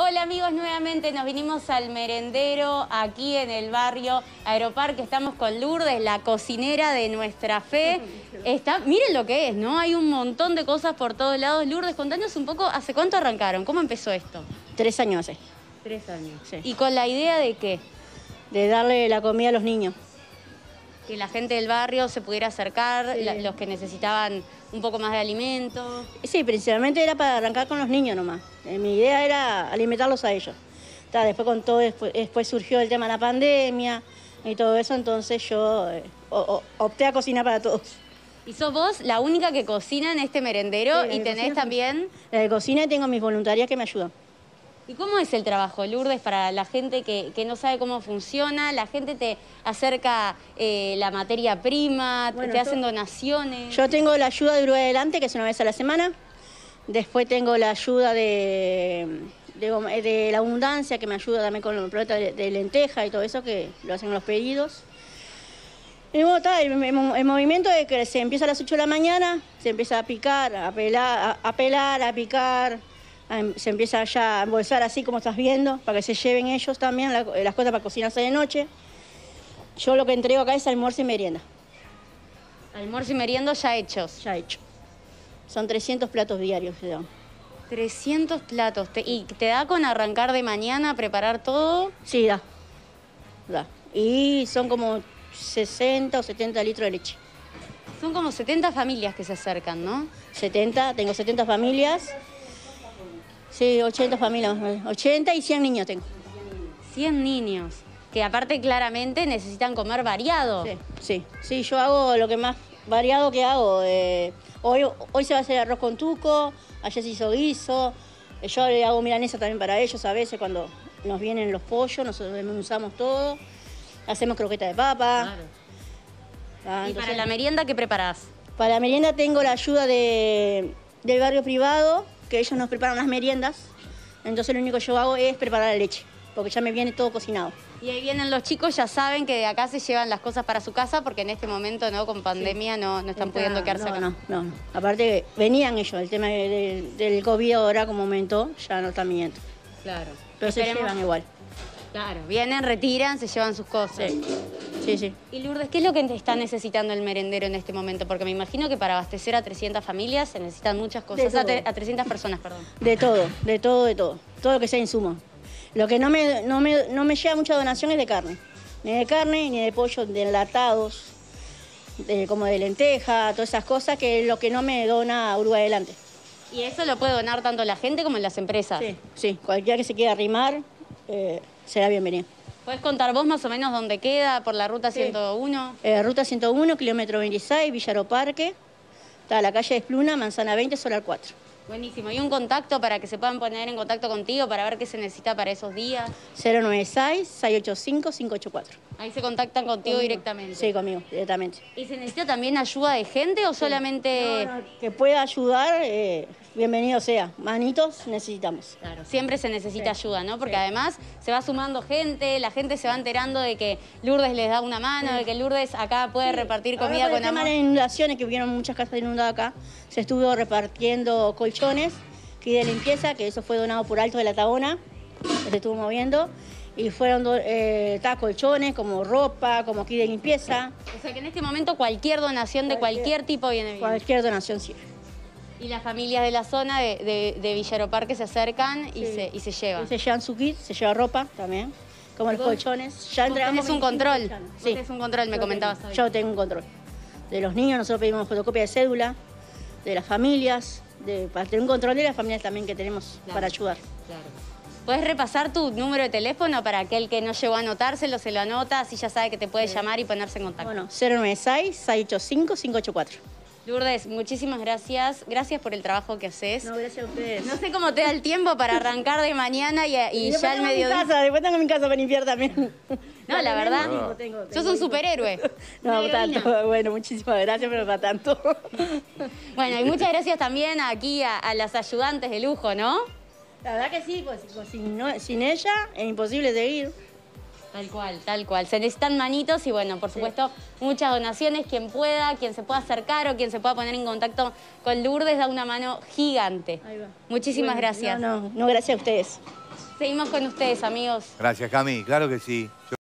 Hola amigos, nuevamente nos vinimos al merendero aquí en el barrio Aeroparque. Estamos con Lourdes, la cocinera de nuestra fe. Miren lo que es, ¿no? Hay un montón de cosas por todos lados. Lourdes, contanos un poco, ¿hace cuánto arrancaron? ¿Cómo empezó esto? 3 años hace. 3 años. Sí. ¿Y con la idea de qué? De darle la comida a los niños. Que la gente del barrio se pudiera acercar, Sí. los que necesitaban un poco más de alimento. Sí, principalmente era para arrancar con los niños nomás. Mi idea era alimentarlos a ellos. Después con todo, después surgió el tema de la pandemia y todo eso, entonces yo opté a cocinar para todos. Y sos vos la única que cocina en este merendero, Sí, y tenés también... La de cocina, y tengo mis voluntarias que me ayudan. ¿Y cómo es el trabajo, Lourdes, para la gente que no sabe cómo funciona? La gente te acerca la materia prima, Bueno, te hacen donaciones. Yo tengo la ayuda de Uruguay Adelante, que es una vez a la semana. Después tengo la ayuda de la Abundancia, que me ayuda también con los productos de lenteja y todo eso, que lo hacen los pedidos. Y bueno, el movimiento es que se empieza a las 8 de la mañana, se empieza a picar, a pelar, a picar. Se empieza ya a embolsar así como estás viendo, para que se lleven ellos también las cosas para cocinarse de noche. Yo lo que entrego acá es almuerzo y merienda. Almuerzo y merienda ya hechos. Ya hecho. Son 300 platos diarios que dan. 300 platos. ¿Y te da con arrancar de mañana a preparar todo? Sí, da. Y son como 60 o 70 litros de leche. Son como 70 familias que se acercan, ¿no? 70, tengo 70 familias. Sí, 80 familias, 80 y 100 niños tengo. 100 niños, que aparte claramente necesitan comer variado. Sí, yo hago lo que más variado que hago. Hoy se va a hacer arroz con tuco, ayer se hizo guiso. Yo le hago milanesa también para ellos a veces cuando nos vienen los pollos, nosotros usamos todo. Hacemos croqueta de papa. Claro. ¿Y para la merienda qué preparás? Para la merienda tengo la ayuda del barrio privado, que ellos nos preparan las meriendas. Entonces lo único que yo hago es preparar la leche, porque ya me viene todo cocinado. Y ahí vienen los chicos, ya saben que de acá se llevan las cosas para su casa, porque en este momento, ¿no? Con pandemia no están pudiendo quedarse acá. No. Aparte venían ellos, el tema del COVID ahora como aumentó, ya no están viniendo. Claro. Pero se llevan igual. Claro, vienen, retiran, se llevan sus cosas. Sí. Y Lourdes, ¿qué es lo que te está necesitando el merendero en este momento? Porque me imagino que para abastecer a 300 familias se necesitan muchas cosas. A 300 personas, perdón. De todo. Todo lo que sea insumo. Lo que no me lleva mucha donación es de carne. Ni de carne, ni de pollo, de enlatados, como de lenteja, todas esas cosas, que es lo que no me dona Uruguay Adelante. ¿Y eso lo puede donar tanto la gente como en las empresas? Sí. Cualquiera que se quiera arrimar, será bienvenido. ¿Puedes contar vos más o menos dónde queda, por la ruta 101? Ruta 101, kilómetro 26, Villa Aeroparque. Está la calle de Espluna, Manzana 20, Solar 4. Buenísimo. ¿Y un contacto para que se puedan poner en contacto contigo para ver qué se necesita para esos días? 096-685-584. Ahí se contactan contigo directamente. Sí, conmigo, directamente. ¿Y se necesita también ayuda de gente o solamente...? No, que pueda ayudar, bienvenido sea. Manitos necesitamos. Claro, siempre se necesita ayuda, ¿no? Porque además se va sumando gente, la gente se va enterando de que Lourdes les da una mano, de que Lourdes acá puede repartir comida con amor. El tema de inundaciones, que hubieron muchas casas inundadas acá, se estuvo repartiendo colchones, kit de limpieza, que eso fue donado por Alto de la Tabona, que se estuvo moviendo. Y fueron colchones, como ropa, como kit de limpieza. O sea que en este momento cualquier donación de cualquier tipo viene bien. Cualquier donación sirve. Y las familias de la zona de Villa Aeroparque se acercan y se llevan. Y se llevan su kit, se lleva ropa también, como los colchones. Ya tenés un control. Sí. Tenés un control, me comentabas hoy. Yo tengo un control. De los niños nosotros pedimos fotocopia de cédula, de las familias, para tener un control de las familias también que tenemos para ayudar. Claro. ¿Puedes repasar tu número de teléfono para aquel que no llegó a anotárselo, se lo anota, así ya sabe que te puede llamar y ponerse en contacto? Bueno, 096-685-584. Lourdes, muchísimas gracias. Gracias por el trabajo que haces. No, gracias a ustedes. No sé cómo te da el tiempo para arrancar de mañana y ya al mediodía. Después tengo mi casa para limpiar también. No, la verdad, sos un superhéroe. No, tanto. Bueno, muchísimas gracias, pero para tanto. Bueno, y muchas gracias también aquí a las ayudantes de lujo, ¿no? La verdad que sí, pues sin ella es imposible seguir. Tal cual, tal cual. Se necesitan manitos y bueno, por supuesto, muchas donaciones. Quien pueda, quien se pueda acercar o quien se pueda poner en contacto con Lourdes da una mano gigante. Ahí va. Muchísimas gracias. No, gracias a ustedes. Seguimos con ustedes, amigos. Gracias, Cami. Claro que sí.